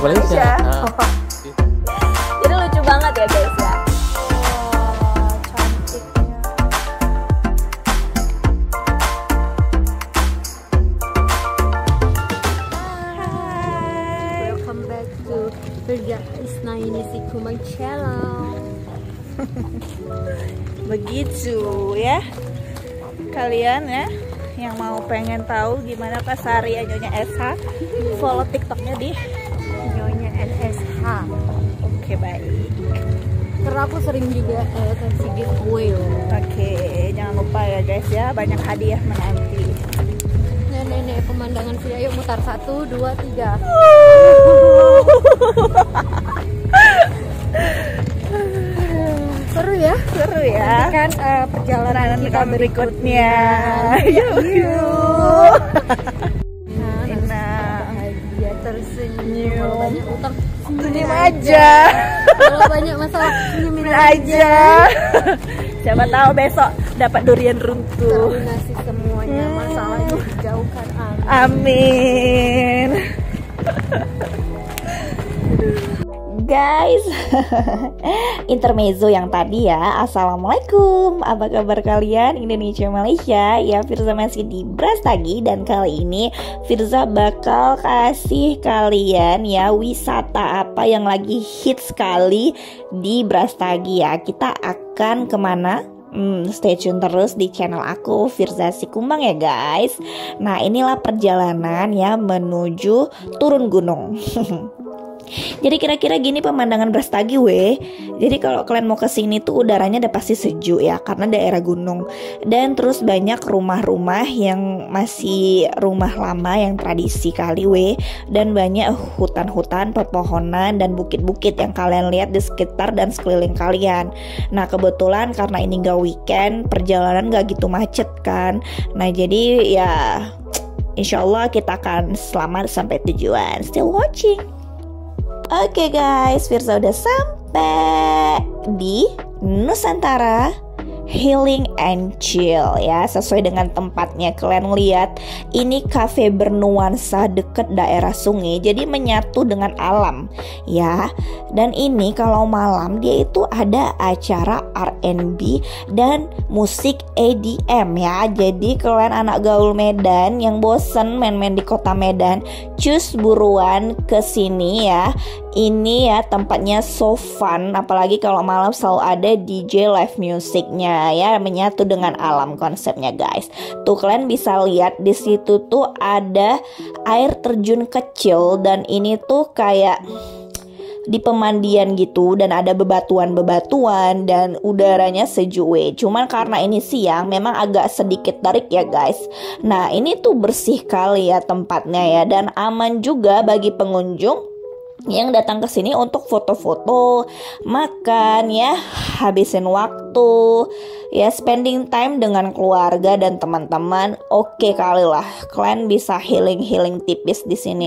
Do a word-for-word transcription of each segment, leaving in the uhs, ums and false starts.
Malaysia. Malaysia. Ah. Jadi lucu banget ya guys ya. Wah, cantiknya. Hai. Welcome back to Firza Isna ini si Kumang Channel. Begitu ya. Kalian ya yang mau pengen tahu gimana keseharian Nyonya S H, follow TikToknya di Nyonya N S H. Oke, baik. Karena aku sering juga uh, kasih giveaway loh. Oke, jangan lupa ya guys ya, banyak hadiah menanti. Nenek-nenek pemandangan sini, ayo mutar satu, dua, tiga. Seru ya? Seru ya. Nanti kan uh, perjalanan Kita kita berikutnya. Yuk, Yuk. Nah, Enak. bahagia tersenyum. Kalau banyak utang, Senyum aja. Kalau banyak masalah, senyumin aja. aja. Siapa tahu besok dapat durian runtuh. Terlunasi semuanya, masalahnya dijauhkan. Amin. Amin. Guys, intermezzo yang tadi ya. Assalamualaikum, apa kabar kalian Indonesia Malaysia? Ya, Firza masih di Brastagi. Dan kali ini Firza bakal kasih kalian ya wisata apa yang lagi hits sekali di Brastagi ya. Kita akan kemana? Hmm, stay tune terus di channel aku Firza Sikumbang ya guys. Nah, inilah perjalanan ya menuju turun gunung. Jadi kira-kira gini pemandangan Brastagi weh. Jadi kalau kalian mau kesini tuh udaranya udah pasti sejuk ya, karena daerah gunung. Dan terus banyak rumah-rumah yang masih rumah lama yang tradisi kali weh. Dan banyak hutan-hutan, pepohonan dan bukit-bukit yang kalian lihat di sekitar dan sekeliling kalian. Nah kebetulan karena ini gak weekend, perjalanan gak gitu macet kan. Nah jadi ya insya Allah kita akan selamat sampai tujuan. Still watching. Oke guys, Firza udah sampai di Nusantara Healing and Chill ya, sesuai dengan tempatnya. Kalian lihat ini cafe bernuansa deket daerah sungai, jadi menyatu dengan alam ya. Dan ini kalau malam dia itu ada acara R and B dan musik E D M ya. Jadi kalian anak gaul Medan yang bosen main-main di kota Medan, cus buruan ke sini ya. Ini ya tempatnya so fun, apalagi kalau malam selalu ada D J live musiknya ya, menyatu dengan alam konsepnya guys. Tuh kalian bisa lihat di situ tuh ada air terjun kecil dan ini tuh kayak di pemandian gitu, dan ada bebatuan-bebatuan dan udaranya sejuk weh. Cuman karena ini siang memang agak sedikit terik ya guys. Nah ini tuh bersih kali ya tempatnya ya, dan aman juga bagi pengunjung yang datang ke sini untuk foto-foto, makan ya, habisin waktu ya, spending time dengan keluarga dan teman-teman. Oke kali lah, kalian bisa healing-healing tipis di sini.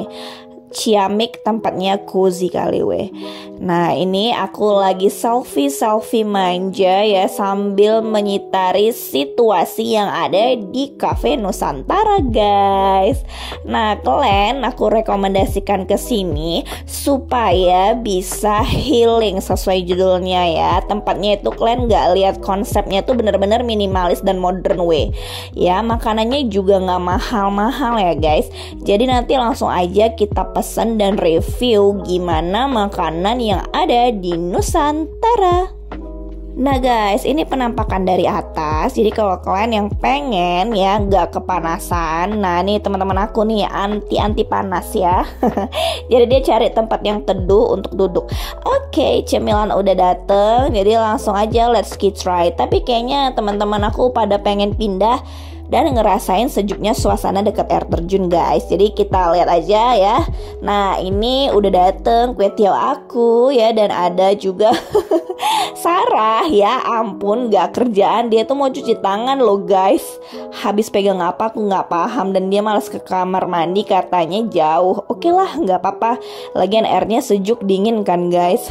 Ciamik tempatnya cozy kali weh. Nah ini aku lagi selfie-selfie manja ya, sambil menyitari situasi yang ada di Cafe Nusantara guys. Nah kalian aku rekomendasikan ke sini supaya bisa healing sesuai judulnya ya. Tempatnya itu kalian gak lihat konsepnya tuh bener-bener minimalis dan modern weh ya. Makanannya juga gak mahal-mahal ya guys. Jadi nanti langsung aja kita pesan dan review gimana makanan yang ada di Nusantara. Nah guys, ini penampakan dari atas. Jadi kalau kalian yang pengen ya gak kepanasan, nah nih teman-teman aku nih anti-anti panas ya. Jadi dia cari tempat yang teduh untuk duduk. Oke, cemilan udah dateng, jadi langsung aja let's get try. Tapi kayaknya teman-teman aku pada pengen pindah dan ngerasain sejuknya suasana dekat air terjun guys. Jadi kita lihat aja ya. Nah ini udah dateng kue tiaw aku ya, dan ada juga Sarah ya. Ampun gak kerjaan, dia tuh mau cuci tangan loh guys. Habis pegang apa aku gak paham, dan dia malas ke kamar mandi katanya jauh. Oke lah gak apa-apa, lagian airnya sejuk dingin kan guys.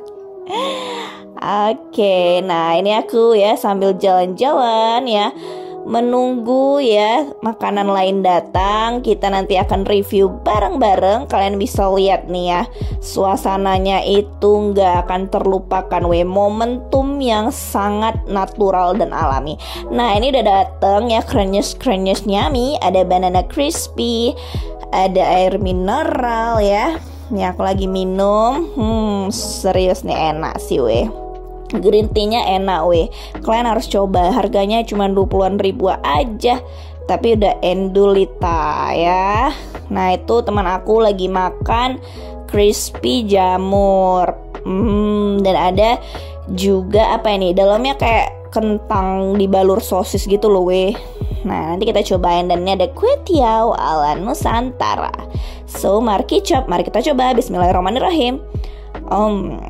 Oke, nah ini aku ya sambil jalan-jalan ya menunggu ya makanan lain datang. Kita nanti akan review bareng-bareng. Kalian bisa lihat nih ya, suasananya itu nggak akan terlupakan weh. Momentum yang sangat natural dan alami. Nah ini udah dateng ya krenyes-krenyes nyami. Ada banana crispy, ada air mineral ya. Nih aku lagi minum. Hmm serius nih enak sih weh. Green tea-nya enak weh. Kalian harus coba. Harganya cuma dua puluhan ribu aja, tapi udah endulita ya. Nah itu teman aku lagi makan crispy jamur. hmm, Dan ada juga apa ini, dalamnya kayak kentang dibalur sosis gitu loh weh. Nah nanti kita cobain. Dan ini ada kue tiaw ala Nusantara. So mari kita, mari kita coba. Bismillahirrahmanirrahim. Om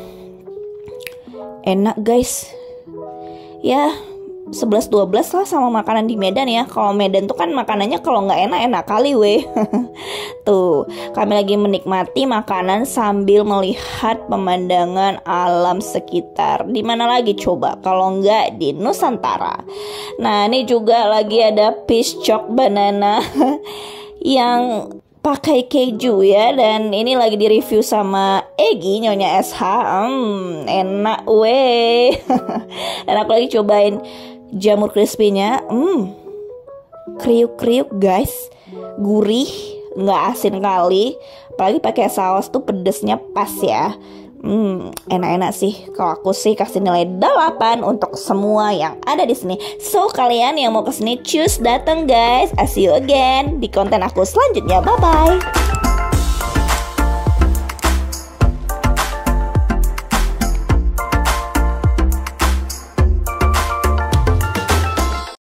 Enak guys. Ya sebelas dua belas lah sama makanan di Medan ya. Kalau Medan tuh kan makanannya kalau nggak enak enak kali weh. Tuh kami lagi menikmati makanan sambil melihat pemandangan alam sekitar. Di mana lagi coba kalau nggak di Nusantara. Nah ini juga lagi ada piscok banana yang pakai keju ya. Dan ini lagi di review sama Egi, Nyonya S H. Hmm, enak weh. Dan aku lagi cobain jamur crispy-nya. Hmm, kriuk-kriuk guys, gurih, nggak asin kali. Apalagi pakai saus tuh pedesnya pas ya. Hmm, enak-enak sih. Kalau aku sih kasih nilai delapan untuk semua yang ada di sini. So kalian yang mau kesini choose datang guys. I see you again di konten aku selanjutnya. Bye bye.